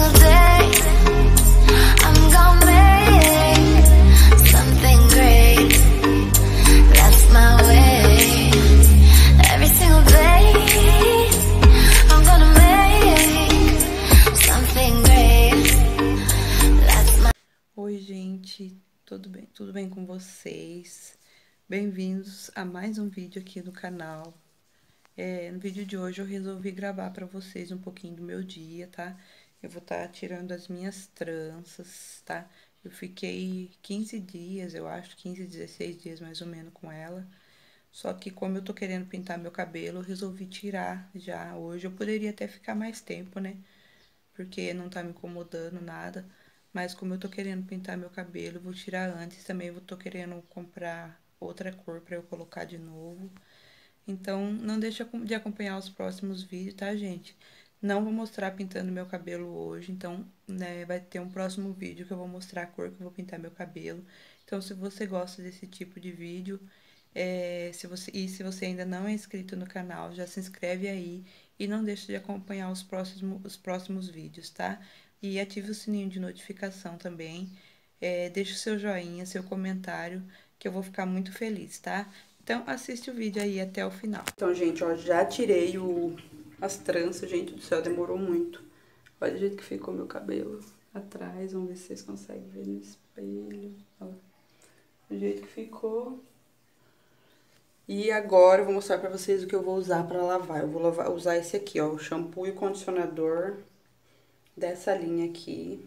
single day I'm gonna make something great. That's my way. Every single day I'm gonna make something great. That's my... Oi, gente, tudo bem? Tudo bem com vocês? Bem-vindos a mais um vídeo aqui no canal. No vídeo de hoje eu resolvi gravar para vocês um pouquinho do meu dia, tá? Eu vou estar tirando as minhas tranças, tá? Eu fiquei 15 dias, eu acho, 15, 16 dias mais ou menos com ela. Só que como eu tô querendo pintar meu cabelo, eu resolvi tirar já hoje. Eu poderia até ficar mais tempo, né? Porque não tá me incomodando nada. Mas como eu tô querendo pintar meu cabelo, eu vou tirar antes. Também eu tô querendo comprar outra cor pra eu colocar de novo. Então, não deixa de acompanhar os próximos vídeos, tá, gente? Não vou mostrar pintando meu cabelo hoje, então, né, vai ter um próximo vídeo que eu vou mostrar a cor que eu vou pintar meu cabelo. Então, se você gosta desse tipo de vídeo, se você ainda não é inscrito no canal, já se inscreve aí e não deixe de acompanhar os próximos vídeos, tá? E ative o sininho de notificação também. Deixe o seu joinha, seu comentário, que eu vou ficar muito feliz, tá? Então, assiste o vídeo aí até o final. Então, gente, ó, já tirei as tranças, gente do céu, demorou muito. Olha o jeito que ficou meu cabelo atrás, vamos ver se vocês conseguem ver no espelho. Olha o jeito que ficou. E agora eu vou mostrar pra vocês o que eu vou usar pra lavar. Eu vou usar esse aqui, ó, o shampoo e o condicionador dessa linha aqui.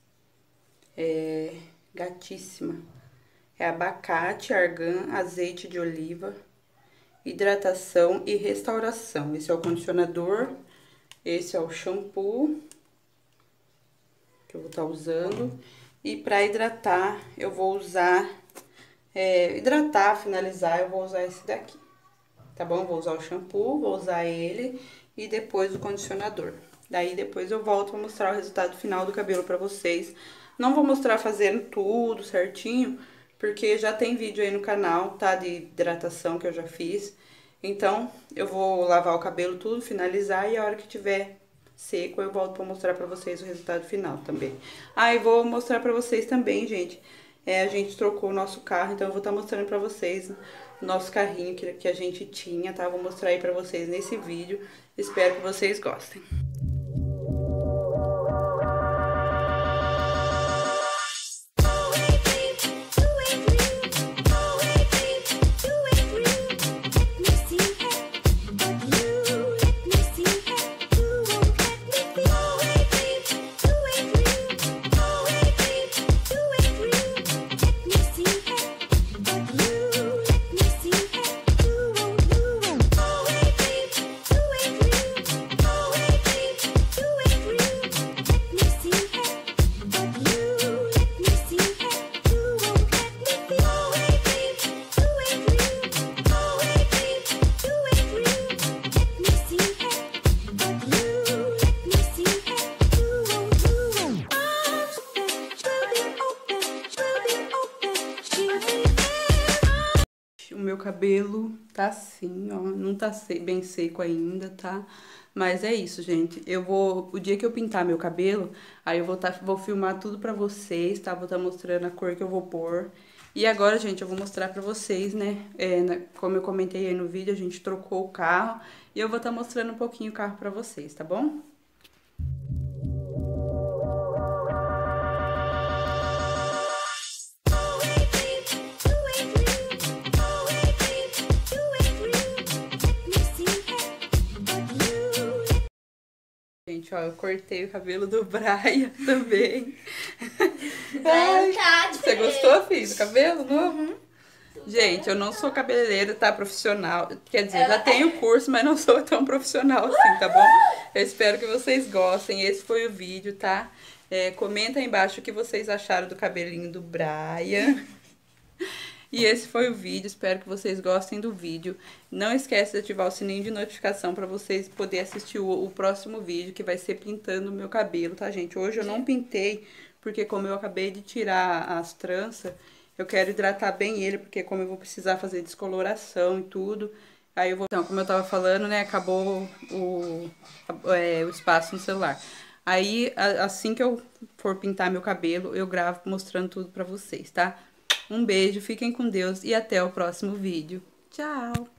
Gatíssima. É abacate, argan, azeite de oliva, hidratação e restauração. Esse é o condicionador, esse é o shampoo que eu vou estar usando. E pra hidratar, eu vou usar, finalizar, eu vou usar esse daqui, tá bom? Vou usar o shampoo, vou usar ele e depois o condicionador. Daí depois eu volto pra mostrar o resultado final do cabelo pra vocês. Não vou mostrar fazendo tudo certinho, porque já tem vídeo aí no canal, tá? De hidratação que eu já fiz. Então, eu vou lavar o cabelo tudo, finalizar, e a hora que tiver seco, eu volto pra mostrar pra vocês o resultado final também. Ah, e vou mostrar pra vocês também, gente. A gente trocou o nosso carro, então eu vou estar mostrando pra vocês o nosso carrinho que a gente tinha, tá? Vou mostrar aí pra vocês nesse vídeo. Espero que vocês gostem. O meu cabelo tá assim, ó, não tá bem seco ainda, tá? Mas é isso, gente. O dia que eu pintar meu cabelo, aí eu vou filmar tudo pra vocês, tá? Vou estar mostrando a cor que eu vou pôr. E agora, gente, eu vou mostrar pra vocês, né? Como eu comentei aí no vídeo, a gente trocou o carro. E eu vou estar mostrando um pouquinho o carro pra vocês, tá bom? Gente, ó, eu cortei o cabelo do Brian também. Ai, você gostou, filho, do cabelo novo? Uhum. Gente, eu não sou cabeleireira, tá? Profissional. Quer dizer, já tenho curso, mas não sou tão profissional assim, tá bom? Eu espero que vocês gostem. Esse foi o vídeo, tá? Comenta aí embaixo o que vocês acharam do cabelinho do Brian. E esse foi o vídeo, espero que vocês gostem do vídeo. Não esquece de ativar o sininho de notificação para vocês poderem assistir o próximo vídeo, que vai ser pintando o meu cabelo, tá, gente? Hoje eu não pintei, porque como eu acabei de tirar as tranças, eu quero hidratar bem ele, porque como eu vou precisar fazer descoloração e tudo, aí eu vou... Então, como eu tava falando, né, acabou o espaço no celular. Aí, assim que eu for pintar meu cabelo, eu gravo mostrando tudo pra vocês, tá? Um beijo, fiquem com Deus e até o próximo vídeo. Tchau!